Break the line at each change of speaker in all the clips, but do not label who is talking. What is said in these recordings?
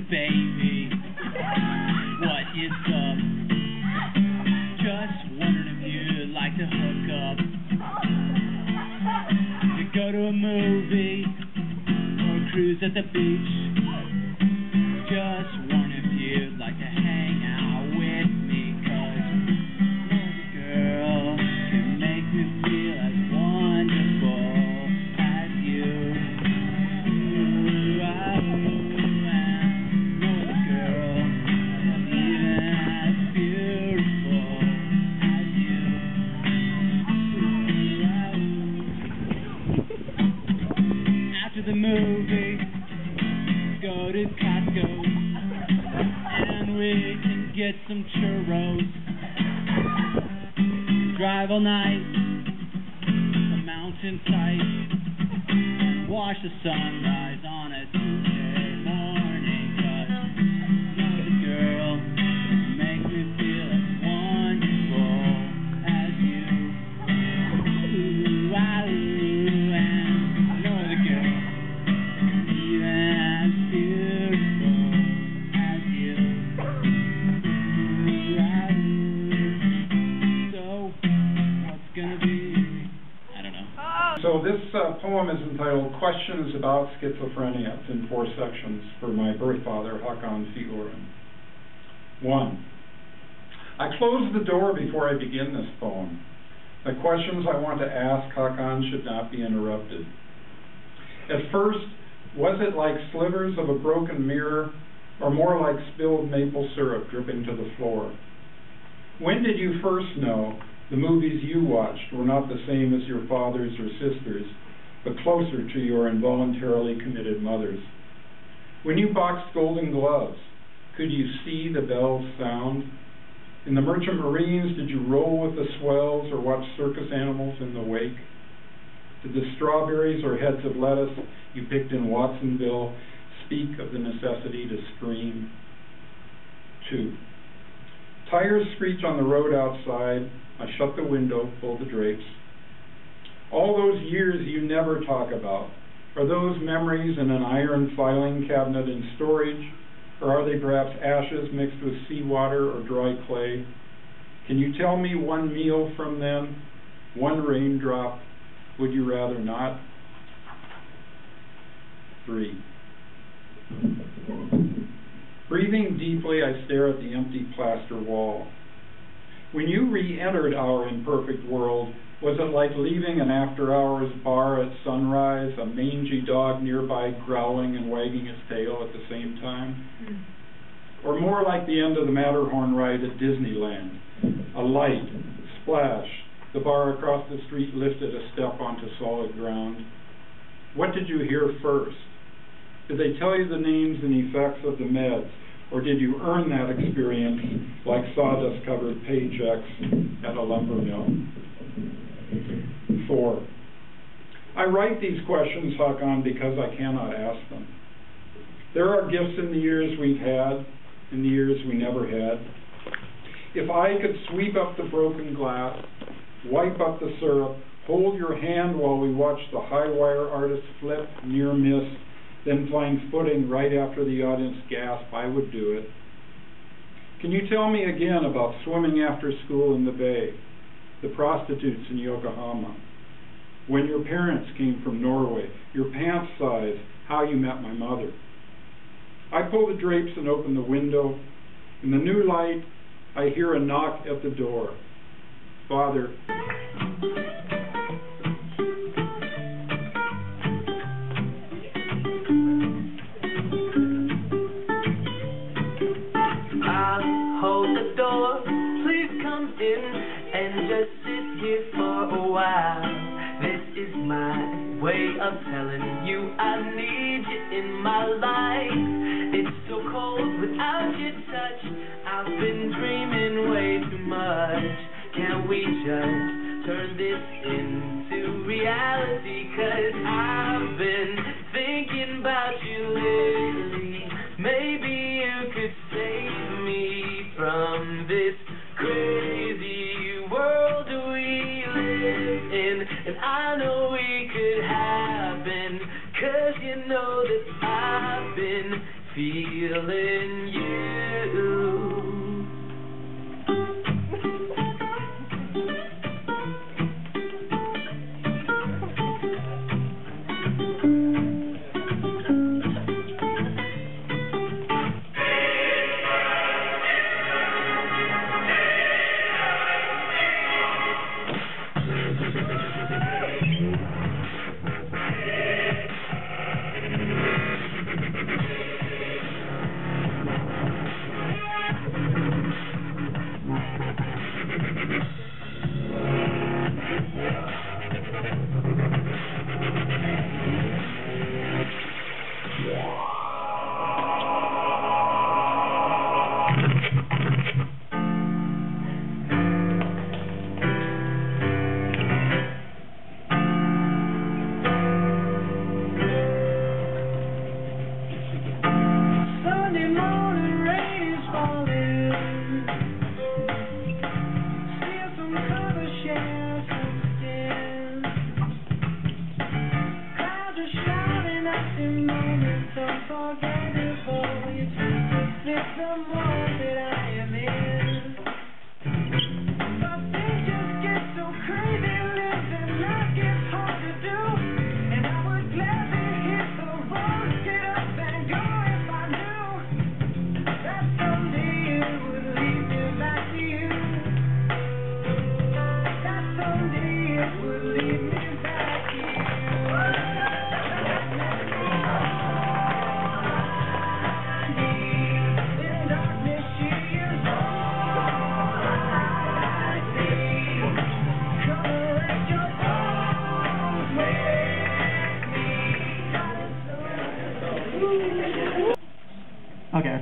baby, what is up? Just wondering if you'd like to hook up, to go to a movie or cruise at the beach. Just wondering if you'd like to hang out with me, 'cause no girl can make me feel as wonderful as you. Ooh, no girl even as beautiful as you. Ooh, after the movie, go to Costco and we can get some churros. Drive all night, a mountain sight, and watch the sunrise on a Tuesday morning. 'Cause no girl can make me feel as wonderful as you. Ooh, and no other girl even as beautiful as you. So what's gonna be? I don't know.
So this poem is entitled Questions About Schizophrenia. It's in 4 sections for my birth father, Hakan Filuren. 1. I close the door before I begin this poem. The questions I want to ask Hakan should not be interrupted. At first, was it like slivers of a broken mirror, or more like spilled maple syrup dripping to the floor? When did you first know the movies you watched were not the same as your father's or sister's, but closer to your involuntarily committed mother's? When you boxed Golden Gloves, could you see the bells sound? In the Merchant Marines, did you roll with the swells or watch circus animals in the wake? Did the strawberries or heads of lettuce you picked in Watsonville speak of the necessity to scream? 2. Tires screech on the road outside. I shut the window, pull the drapes. All those years you never talk about, are those memories in an iron filing cabinet in storage, or are they perhaps ashes mixed with seawater or dry clay? Can you tell me one meal from then, one raindrop? Would you rather not? 3. Breathing deeply, I stare at the empty plaster wall. When you re-entered our imperfect world, was it like leaving an after-hours bar at sunrise, a mangy dog nearby growling and wagging its tail at the same time? Or more like the end of the Matterhorn ride at Disneyland, a light, splash, the bar across the street lifted a step onto solid ground? What did you hear first? Did they tell you the names and effects of the meds, or did you earn that experience like sawdust-covered paychecks at a lumber mill? 4. I write these questions, Hakan, because I cannot ask them. There are gifts in the years we've had, in the years we never had. If I could sweep up the broken glass, wipe up the syrup, hold your hand while we watch the high-wire artist flip, near miss, then find footing right after the audience gasp, I would do it. Can you tell me again about swimming after school in the bay, the prostitutes in Yokohama, when your parents came from Norway, your pants size, how you met my mother? I pull the drapes and open the window. In the new light, I hear a knock at the door. Father.
Hold the door, please come in and just sit here for a while. This is my way of telling you I need you in my life. It's so cold without your touch. I've been dreaming way too much. Can we just turn this into reality? 'Cause I've been thinking about you lately. Maybe you could save me from this crazy world we live in. And I know it could happen, 'cause you know that I've been feeling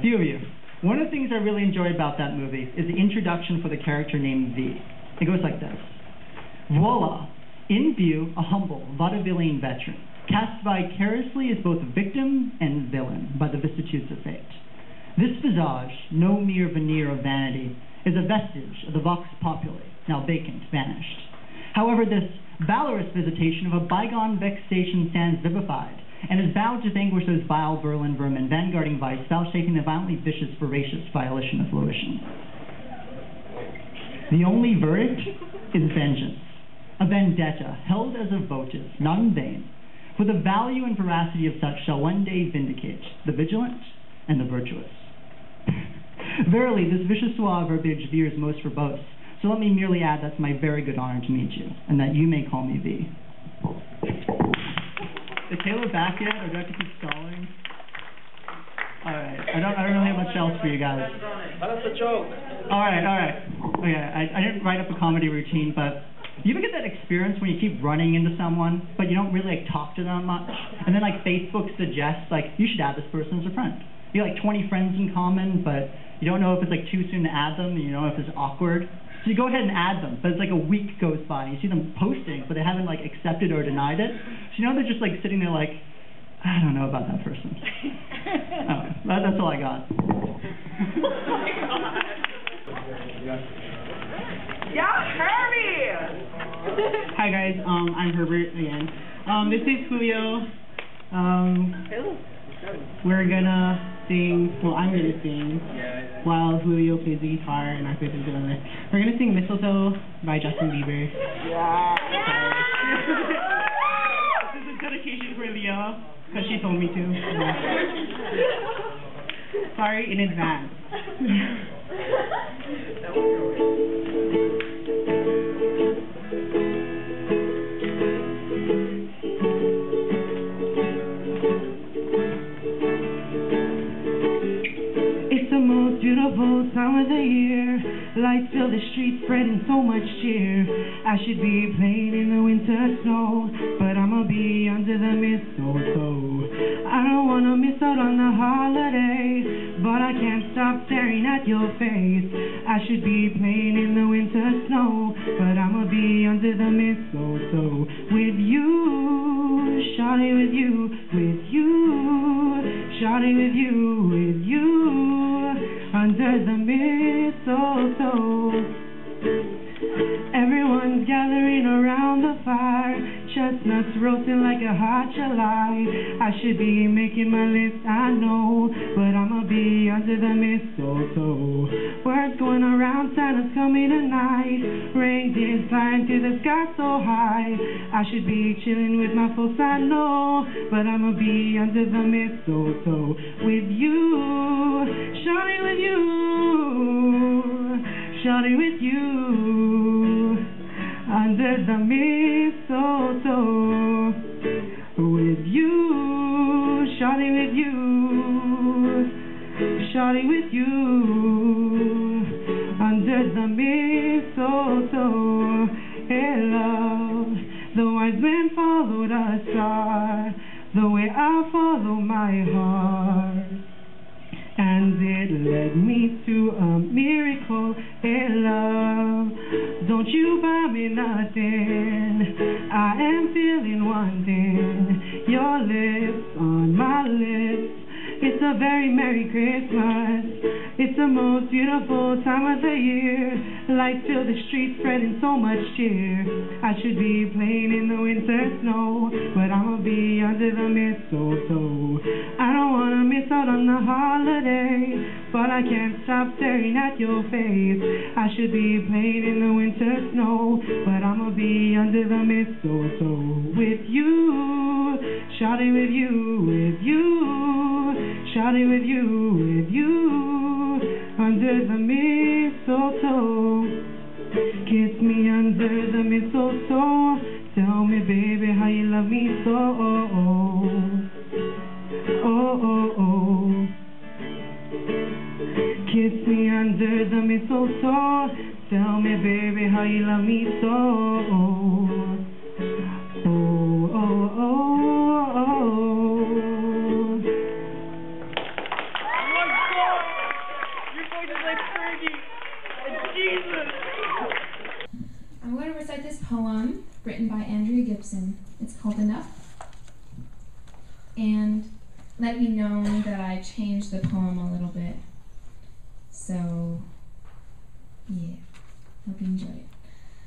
few of you. One of the things I really enjoy about that movie is the introduction for the character named V. It goes like this. Voila! In view, a humble, vaudevillian veteran, cast vicariously as both victim and villain by the vicissitudes of fate. This visage, no mere veneer of vanity, is a vestige of the vox populi, now vacant, vanished. However, this valorous visitation of a bygone vexation stands vivified, and is vowed to vanquish those vile Berlin vermin, vanguarding vice, vouchsafing the violently vicious, voracious violation of fruition. The only verdict is vengeance, a vendetta held as a votive, not in vain, for the value and veracity of such shall one day vindicate the vigilant and the virtuous. Verily, this vicious suave verbiage veers most verbose, so let me merely add that's my very good honor to meet you, and that you may call me V. Is Taylor back yet, or do I have to keep stalling? Alright, I don't really have much else for you guys.
That's a joke.
Alright. Okay, I didn't write up a comedy routine, but you ever get that experience when you keep running into someone, but you don't really talk to them much, and then Facebook suggests you should add this person as a friend. You have 20 friends in common, but you don't know if it's too soon to add them, and you don't know if it's awkward. So you go ahead and add them, but it's a week goes by, and you see them posting, but they haven't accepted or denied it. So they're just sitting there I don't know about that person. That's all I got.
Yeah, Herbie!
Hi guys, I'm Herbert again. This is Julio. We're gonna sing, I'm gonna sing while Julio plays the guitar and I play the ukulele. We're gonna sing Mistletoe by Justin Bieber.
Yeah!
This is a dedication for Leah, because she told me to. Sorry in advance.
Beautiful time of the year, lights fill the streets, spreading so much cheer. I should be playing in the winter snow, but I'ma be under the mistletoe. I don't wanna miss out on the holiday, but I can't stop staring at your face. I should be playing in the winter snow, but I'ma be under the mistletoe with you, shawty, with you, shawty, with you, under the mistletoe. Everyone's gathering around the fire, chestnuts roasting like a hot July. I should be making my list, I know, but I'ma be under the mistletoe. Word's going around, Santa's coming tonight, reindeers flying to the sky so high. I should be chilling with my folks, I know, but I'ma be under the mistletoe with you, shawty, with you, shawty, with you, under the mistletoe, with you, shawty, with you, shawty, with you, under the mistletoe. Hey love, the wise man followed a star, the way I follow my heart, and it led me to a miracle. Hey love, don't you buy me nothing, I am feeling wanting your lips on my lips. It's a very Merry Christmas, it's the most beautiful time of the year. Lights fill the streets, spreading so much cheer. I should be playing in the winter snow, but I'ma be under the mistletoe. I don't wanna miss out on the holiday, but I can't stop staring at your face. I should be playing in the winter snow, but I'ma be under the mistletoe with you, shawty, with you, shawty, with you, under the mistletoe. Kiss me under the mistletoe, tell me baby how you love me so. Kiss me under the mistletoe, tell me baby how you love me so. Oh my God!
recite this poem written by Andrea Gibson. It's called Enough. And let it be known that I changed the poem a little bit. So, yeah, hope you enjoy it.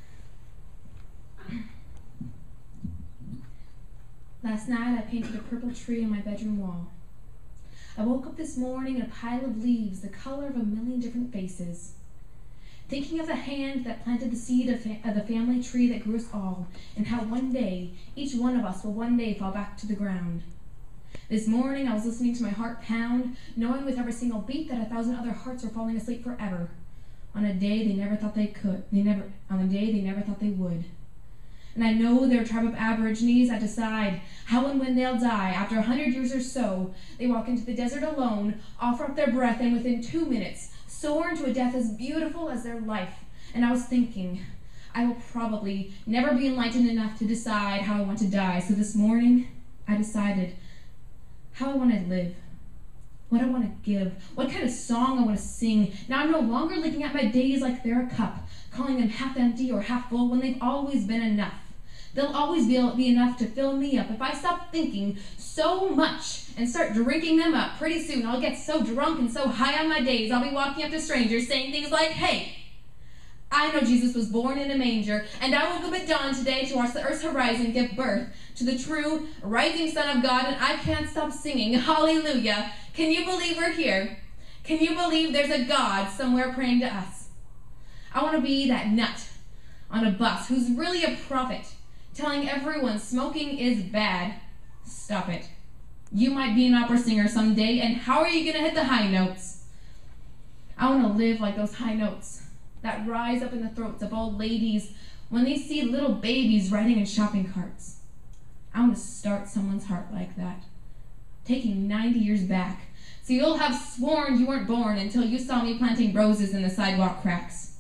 Last night I painted a purple tree on my bedroom wall. I woke up this morning in a pile of leaves, the color of a million different faces. Thinking of the hand that planted the seed of the family tree that grew us all, and how one day, each one of us will one day fall back to the ground. This morning I was listening to my heart pound, knowing with every single beat that 1,000 other hearts were falling asleep forever, on a day they never thought they could, on a day they never thought they would. And I know they're a tribe of Aborigines that decide how and when they'll die. After 100 years or so, they walk into the desert alone, offer up their breath, and within 2 minutes, soar into a death as beautiful as their life. And I was thinking, I will probably never be enlightened enough to decide how I want to die. So this morning, I decided how I want to live, what I want to give, what kind of song I want to sing. Now I'm no longer looking at my days like they're a cup, calling them half empty or half full when they've always been enough. They'll always be enough to fill me up. If I stop thinking so much and start drinking them up, pretty soon I'll get so drunk and so high on my days, I'll be walking up to strangers saying things like, hey, I know Jesus was born in a manger, and I woke up at dawn today to watch the earth's horizon give birth to the true, rising Son of God, and I can't stop singing, hallelujah. Can you believe we're here? Can you believe there's a God somewhere praying to us? I want to be that nut on a bus who's really a prophet, telling everyone smoking is bad. Stop it. You might be an opera singer someday, and how are you going to hit the high notes? I want to live like those high notes that rise up in the throats of old ladies when they see little babies riding in shopping carts. I want to start someone's heart like that, taking 90 years back, so you'll have sworn you weren't born until you saw me planting roses in the sidewalk cracks.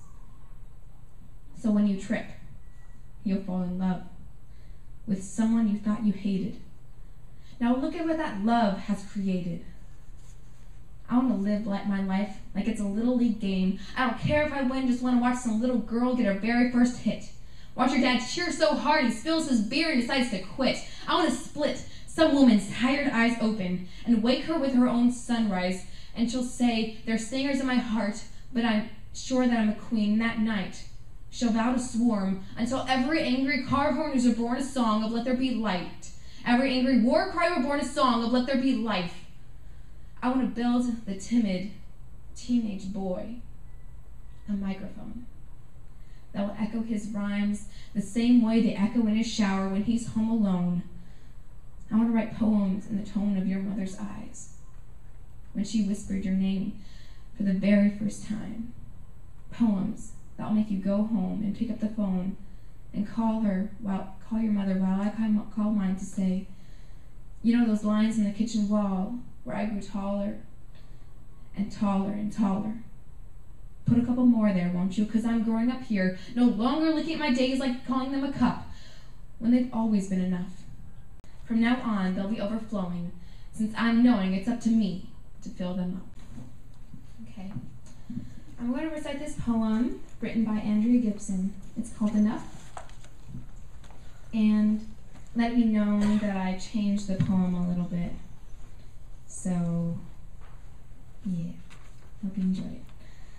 So when you trip, you'll fall in love with someone you thought you hated. Now look at what that love has created. I want to live my life like it's a little league game. I don't care if I win, just want to watch some little girl get her very first hit. Watch her dad cheer so hard he spills his beer and decides to quit. I want to split some woman's tired eyes open and wake her with her own sunrise, and she'll say, there's singers in my heart, but I'm sure that I'm a queen. That night, she'll vow to swarm until every angry car horn is reborn a song of let there be light. Every angry war cry reborn a song of let there be life. I want to build the timid teenage boy a microphone that will echo his rhymes the same way they echo in his shower when he's home alone. I want to write poems in the tone of your mother's eyes when she whispered your name for the very first time. Poems that will make you go home and pick up the phone and call your mother while I call mine to say, you know those lines in the kitchen wall where I grew taller and taller and taller. Put a couple more there, won't you? Because I'm growing up here, no longer looking at my days like calling them a cup, when they've always been enough. From now on, they'll be overflowing, since I'm knowing it's up to me to fill them up. Okay. I'm going to recite this poem written by Andrea Gibson. It's called Enough. And let it be known that I changed the poem a little bit. So, yeah, hope you enjoy it.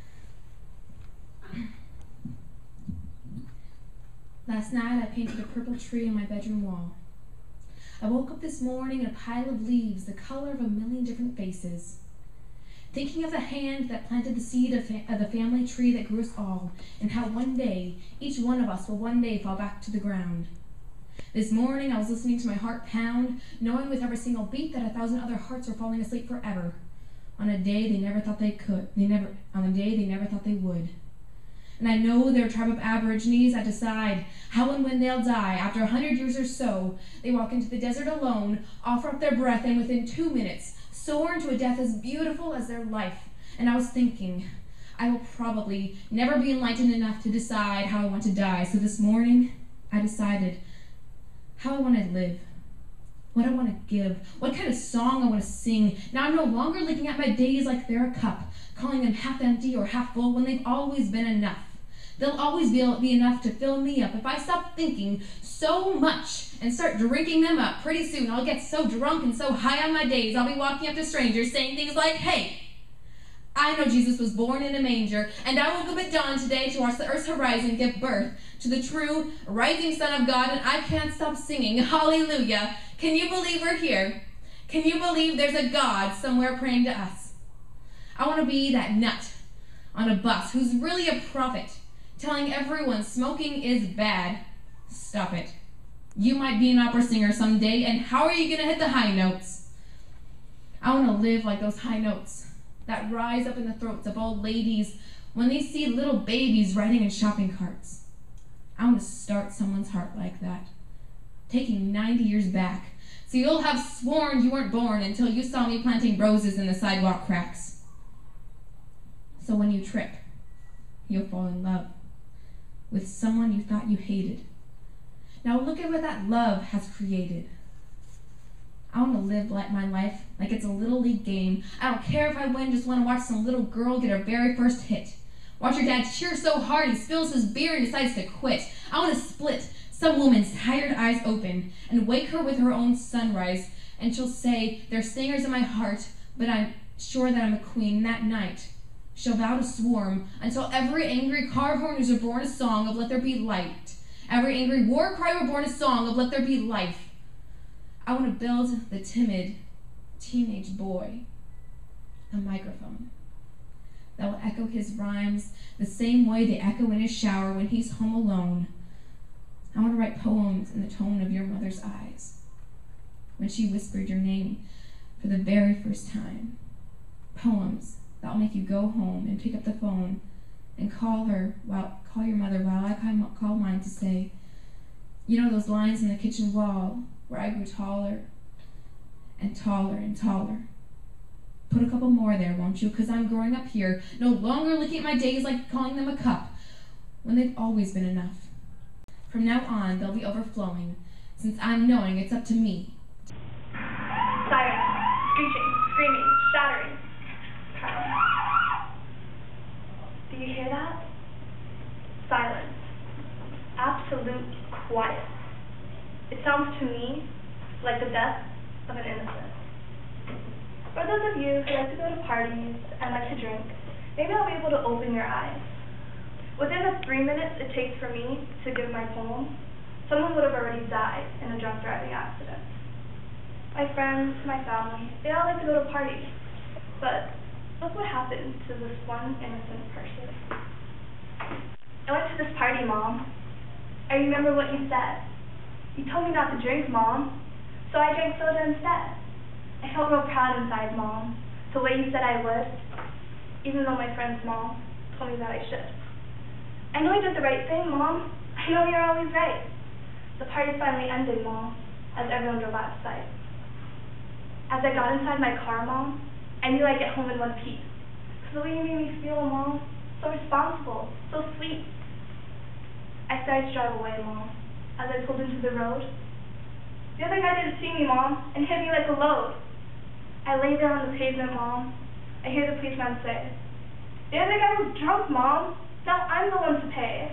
Last night I painted a purple tree on my bedroom wall. I woke up this morning in a pile of leaves, the color of a million different faces. Thinking of the hand that planted the seed of the family tree that grew us all, and how one day, each one of us will one day fall back to the ground. This morning I was listening to my heart pound, knowing with every single beat that 1,000 other hearts were falling asleep forever, on a day they never thought they could, on a day they never thought they would. And I know they're a tribe of Aborigines that decide how and when they'll die. After 100 years or so, they walk into the desert alone, offer up their breath, and within 2 minutes, soar into a death as beautiful as their life. And I was thinking, I will probably never be enlightened enough to decide how I want to die. So this morning, I decided how I want to live, what I want to give, what kind of song I want to sing. Now I'm no longer looking at my days like they're a cup, calling them half empty or half full when they've always been enough. There'll always be enough to fill me up. If I stop thinking so much and start drinking them up, pretty soon I'll get so drunk and so high on my days, I'll be walking up to strangers saying things like, hey, I know Jesus was born in a manger, and I woke up at dawn today to watch the earth's horizon give birth to the true rising Son of God, and I can't stop singing hallelujah. Can you believe we're here? Can you believe there's a God somewhere praying to us? I want to be that nut on a bus who's really a prophet, telling everyone smoking is bad. Stop it. You might be an opera singer someday, and how are you going to hit the high notes? I want to live like those high notes that rise up in the throats of old ladies when they see little babies riding in shopping carts. I want to start someone's heart like that, taking 90 years back, so you'll have sworn you weren't born until you saw me planting roses in the sidewalk cracks. So when you trip, you'll fall in love with someone you thought you hated. Now look at what that love has created. I want to live my life like it's a little league game. I don't care if I win, just want to watch some little girl get her very first hit. Watch her dad cheer so hard he spills his beer and decides to quit. I want to split some woman's tired eyes open and wake her with her own sunrise, and she'll say, there's singers in my heart, but I'm sure that I'm a queen. That night, she'll vow to swarm until every angry car horn is reborn a song of let there be light. Every angry war cry reborn a song of let there be life. I want to build the timid teenage boy a microphone that will echo his rhymes the same way they echo in his shower when he's home alone. I want to write poems in the tone of your mother's eyes when she whispered your name for the very first time. Poems that will make you go home and pick up the phone and call your mother while I call mine to say, you know those lines in the kitchen wall where I grew taller and taller and taller. Put a couple more there, won't you? Because I'm growing up here, no longer looking at my days like calling them a cup, when they've always been enough. From now on, they'll be overflowing, since I'm knowing it's up to me.
Sirens, screeching, screaming, shattering. Do you hear that? Silence. Absolute quiet. It sounds to me like the death of an innocent. For those of you who like to go to parties and like to drink, maybe I'll be able to open your eyes. Within the 3 minutes it takes for me to give my poem, someone would have already died in a drunk driving accident. My friends, my family, they all like to go to parties, but look what happened to this one innocent person. I went to this party, Mom. I remember what you said. You told me not to drink, Mom, so I drank soda instead. I felt real proud inside, Mom, the way you said I would, even though my friend's mom told me that I should. I know I did the right thing, Mom. I know you're always right. The party finally ended, Mom, as everyone drove out of sight. As I got inside my car, Mom, I knew I'd get home in one piece. Because the way you made me feel, Mom, so responsible, so sweet. I started to drive away, Mom, as I pulled into the road. The other guy didn't see me, Mom, and hit me like a load. I lay there on the pavement, Mom. I hear the policeman say, the other guy was drunk, Mom. Now I'm the one to pay.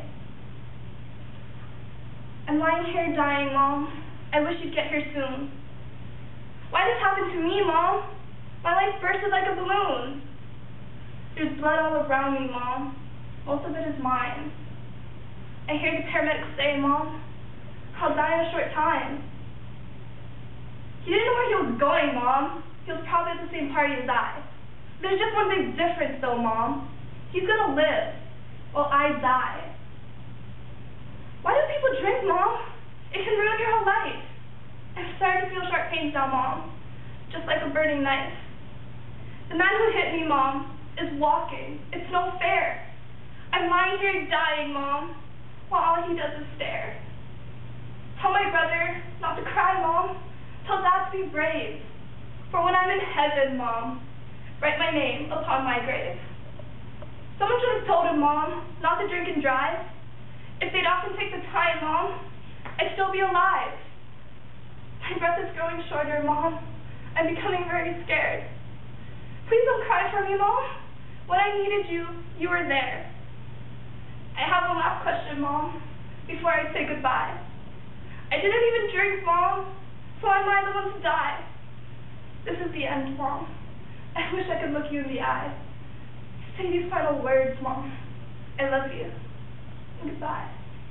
I'm lying here dying, Mom. I wish you'd get here soon. Why this happened to me, Mom? My life bursted like a balloon. There's blood all around me, Mom. Most of it is mine. I hear the paramedics say, Mom, I'll die in a short time. He didn't know where he was going, Mom. He was probably at the same party as I. There's just one big difference, though, Mom. He's gonna live, while I die. Why do people drink, Mom? It can ruin your whole life. I'm starting to feel sharp pains now, Mom, just like a burning knife. The man who hit me, Mom, is walking. It's no fair. I'm lying here dying, Mom, while all he does is stare. Tell my brother not to cry, Mom. Tell Dad to be brave. For when I'm in heaven, Mom, write my name upon my grave. Someone should have told him, Mom, not to drink and drive. If they'd often take the time, Mom, I'd still be alive. My breath is growing shorter, Mom. I'm becoming very scared. Please don't cry for me, Mom. When I needed you, you were there. I have one last question, Mom, before I say goodbye. I didn't even drink, Mom, so am I the one to die? This is the end, Mom. I wish I could look you in the eye. Say these final words, Mom. I love you. Goodbye.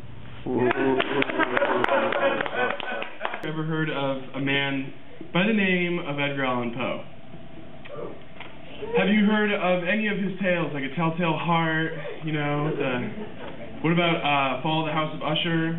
Ever heard of a man by the name of Edgar Allan Poe? Have you heard of any of his tales, like A Telltale Heart, you know, what about Fall of the House of Usher?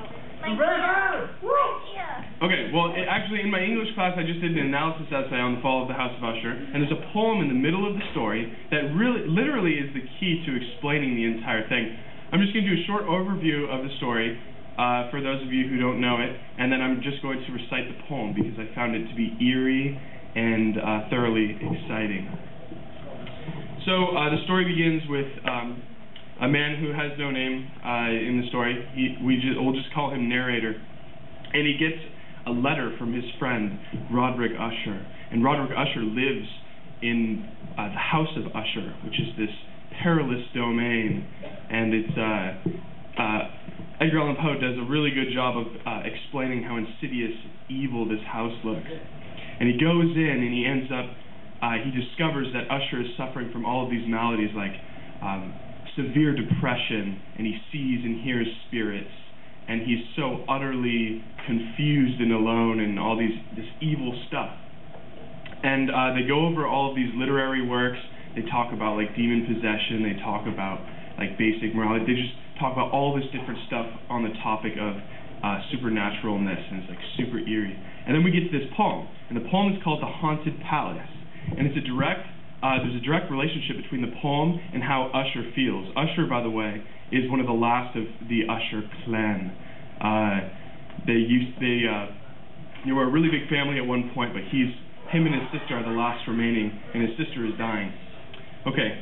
Okay, well, actually, in my English class, I just did an analysis essay on the Fall of the House of Usher, and there's a poem in the middle of the story that literally is the key to explaining the entire thing. I'm just going to do a short overview of the story for those of you who don't know it, and then I'm just going to recite the poem because I found it to be eerie and thoroughly exciting. So the story begins with a man who has no name in the story. We'll just call him narrator. And he gets a letter from his friend, Roderick Usher. And Roderick Usher lives in the House of Usher, which is this perilous domain. And it's Edgar Allan Poe does a really good job of explaining how insidious, evil this house looks. And he goes in and he ends up, he discovers that Usher is suffering from all of these maladies like severe depression, and he sees and hears spirits, and he's so utterly confused and alone and all this evil stuff. And they go over all of these literary works. They talk about like demon possession, they talk about like basic morality, they just talk about all this different stuff on the topic of supernaturalness, and it's like super eerie. And then we get to this poem, and the poem is called The Haunted Palace, and it's there's a direct relationship between the poem and how Usher feels. Usher, by the way, is one of the last of the Usher clan. They were a really big family at one point, but him and his sister are the last remaining, and his sister is dying. Okay.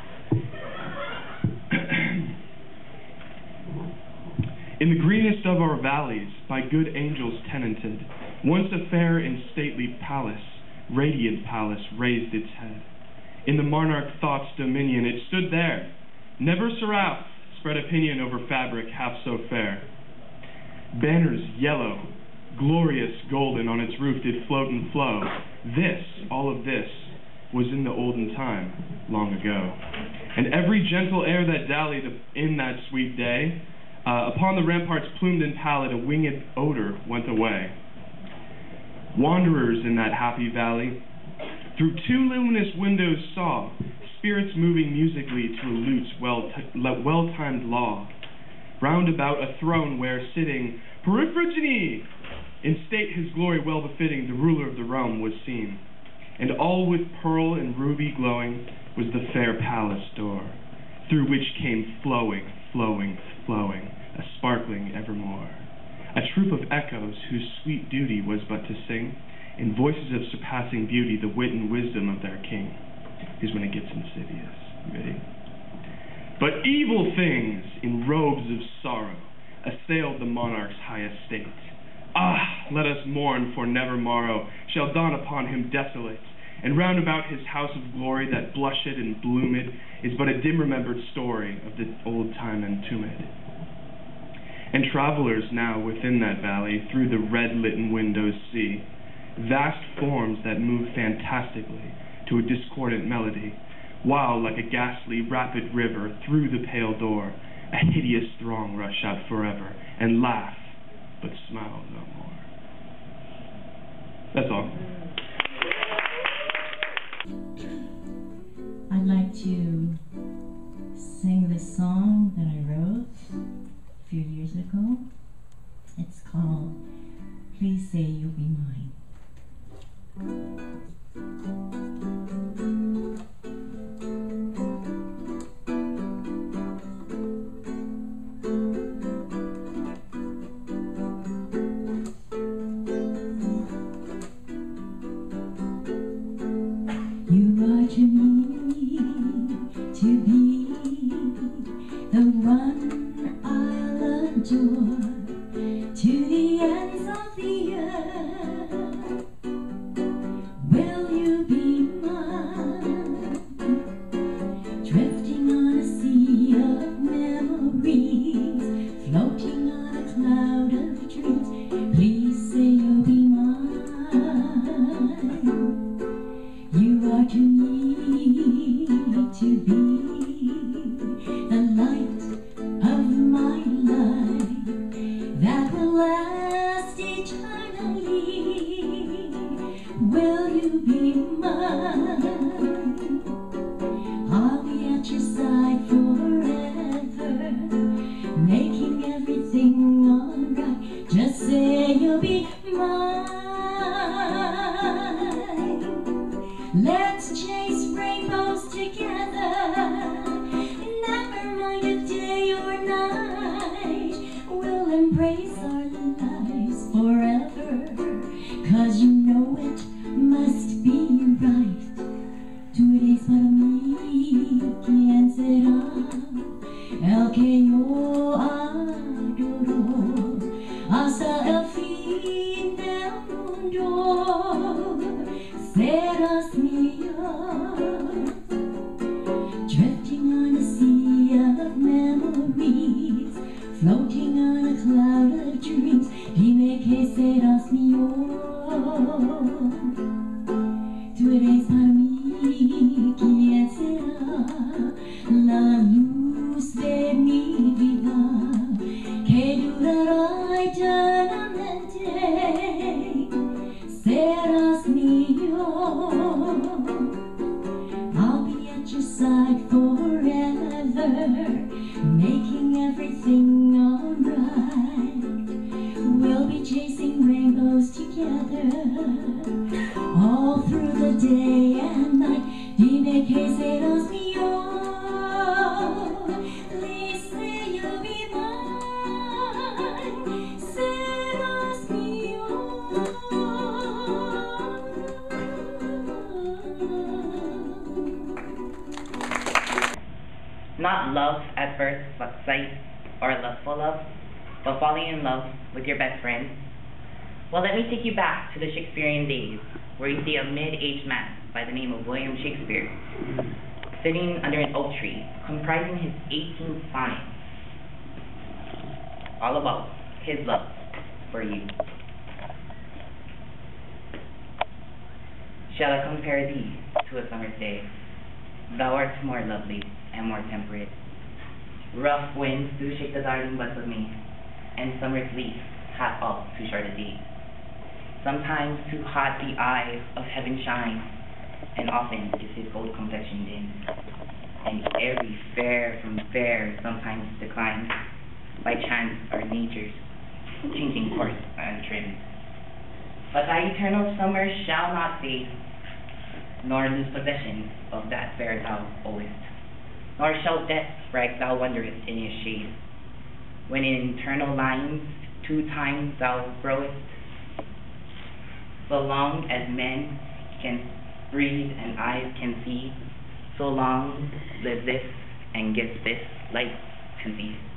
In the greenest of our valleys, by good angels tenanted, once a fair and stately palace, radiant palace, raised its head. In the monarch thought's dominion it stood there. Never seraph spread opinion over fabric half so fair. Banners yellow, glorious golden on its roof did float and flow. This, all of this, was in the olden time, long ago. And every gentle air that dallied in that sweet day, upon the ramparts plumed and pallid a winged odor went away. Wanderers in that happy valley, through two luminous windows saw spirits moving musically to a lute's well-timed law. Round about a throne where sitting, Periphrogeny, in state his glory well befitting, the ruler of the realm was seen. And all with pearl and ruby glowing was the fair palace door, through which came flowing, flowing, flowing, a sparkling evermore. A troop of echoes whose sweet duty was but to sing, in voices of surpassing beauty, the wit and wisdom of their king. Here's when it gets insidious. Ready? But evil things in robes of sorrow assailed the monarch's high estate. Ah, let us mourn, for never morrow shall dawn upon him desolate, and round about his house of glory that blushed and bloomed is but a dim remembered story of the old time entombed. And travelers now within that valley through the red-litten windows see vast forms that move fantastically to a discordant melody, while like a ghastly rapid river through the pale door a hideous throng rush out forever and laugh but smile no more. That's all.
I'd like to sing this song that I wrote a few years ago. It's called Please Say You'll Be Mine. You are to me to be the one I'll adore to the ends of the earth. Will you be mine? cloud of dreams. Please say you'll be mine. You are to me to be the light of my life that will last eternally. Will you be mine? I'll be at your side forever, making everything alright. Just say you'll be mine. Let's chase rainbows together. Never mind if day or night. We'll embrace our lives forever, 'cause you know it must be right. Tú eres para mí quien será el que yo adoro hasta el fin del mundo. Serás mío, drifting on a sea of memories, floating on a cloud of dreams. Dime que serás mío. Tú eres para mí quien será la luz de mi vida, que durará eternamente. Serás mío. I'll be at your side forever, making everything alright. We'll be chasing rainbows together, all through the day and night. Dime que serás mío. Please say you'll be mine. Serás mío.
Not love at first sight or lustful love, but falling in love with your best friend. Well, let me take you back to the Shakespearean days, where you see a mid-aged man by the name of William Shakespeare sitting under an oak tree, comprising his 18 sonnets, all about his love for you. Shall I compare thee to a summer's day? Thou art more lovely and more temperate. Rough winds do shake the darling buds of me, and summer's leaf hath all too short a day. Sometimes too hot the eye of heaven shines, and often is his gold complexion dim. And every fair from fair sometimes declines, by chance or nature's changing course and trim. But thy eternal summer shall not fade, nor lose possession of that fair thou owest, nor shall death strike thou wanderest in his shade, when in eternal lines 2 times thou growest. So long as men can breathe and eyes can see, so long live this and give this light to thee.